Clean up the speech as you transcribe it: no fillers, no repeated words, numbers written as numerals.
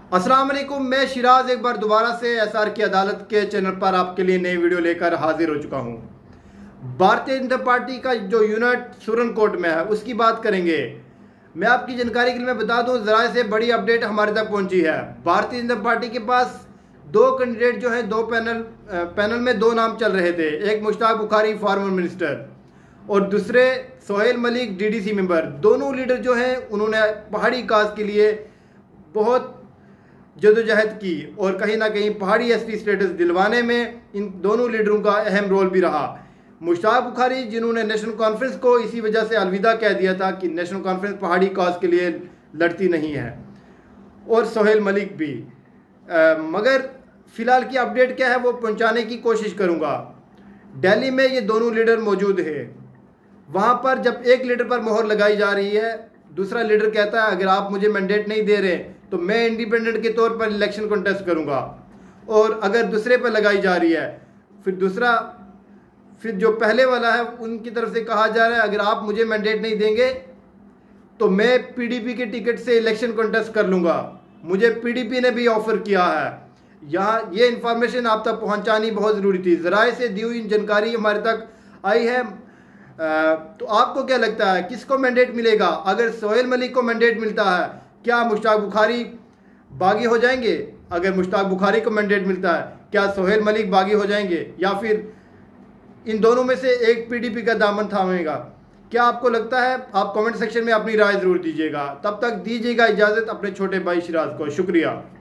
अस्सलाम वालेकुम, मैं शिराज एक बार दोबारा से एसआर की अदालत के चैनल पर आपके लिए नई वीडियो लेकर हाजिर हो चुका हूं। भारतीय जनता पार्टी का जो यूनिट सुरन कोर्ट में है उसकी बात करेंगे। मैं आपकी जानकारी के लिए मैं बता दूं, ज़रा से बड़ी अपडेट हमारे तक पहुंची है। भारतीय जनता पार्टी के पास दो कैंडिडेट जो हैं, दो पैनल में दो नाम चल रहे थे। एक मुश्ताक बुखारी फॉर्मर मिनिस्टर और दूसरे सोहेल मलिक डीडीसी मेंबर। दोनों लीडर जो हैं उन्होंने पहाड़ी कास्ट के लिए बहुत जदोजहद की और कहीं ना कहीं पहाड़ी एसपी स्टेटस दिलवाने में इन दोनों लीडरों का अहम रोल भी रहा। मुश्ताक बुखारी जिन्होंने नेशनल कॉन्फ्रेंस को इसी वजह से अलविदा कह दिया था कि नेशनल कॉन्फ्रेंस पहाड़ी कास्ट के लिए लड़ती नहीं है, और सोहेल मलिक भी। मगर फ़िलहाल की अपडेट क्या है वो पहुंचाने की कोशिश करूंगा। दिल्ली में ये दोनों लीडर मौजूद है। वहाँ पर जब एक लीडर पर मोहर लगाई जा रही है, दूसरा लीडर कहता है अगर आप मुझे मैंडेट नहीं दे रहे तो मैं इंडिपेंडेंट के तौर पर इलेक्शन कंटेस्ट करूंगा। और अगर दूसरे पर लगाई जा रही है, फिर जो पहले वाला है उनकी तरफ से कहा जा रहा है अगर आप मुझे मैंडेट नहीं देंगे तो मैं पीडीपी के टिकट से इलेक्शन कंटेस्ट कर लूँगा। मुझे पीडीपी ने भी ऑफर किया है। यहाँ ये इन्फॉर्मेशन आप तक पहुँचानी बहुत ज़रूरी थी। ज़राए से दी हुई जानकारी हमारे तक आई है। तो आपको क्या लगता है किसको मैंडेट मिलेगा? अगर सोहेल मलिक को मैंडेट मिलता है, क्या मुश्ताक बुखारी बागी हो जाएंगे? अगर मुश्ताक बुखारी को मैंडेट मिलता है, क्या सोहेल मलिक बागी हो जाएंगे, या फिर इन दोनों में से एक पीडीपी का दामन थामेगा? क्या आपको लगता है? आप कमेंट सेक्शन में अपनी राय ज़रूर दीजिएगा। तब तक दीजिएगा इजाज़त अपने छोटे भाई शिराज को। शुक्रिया।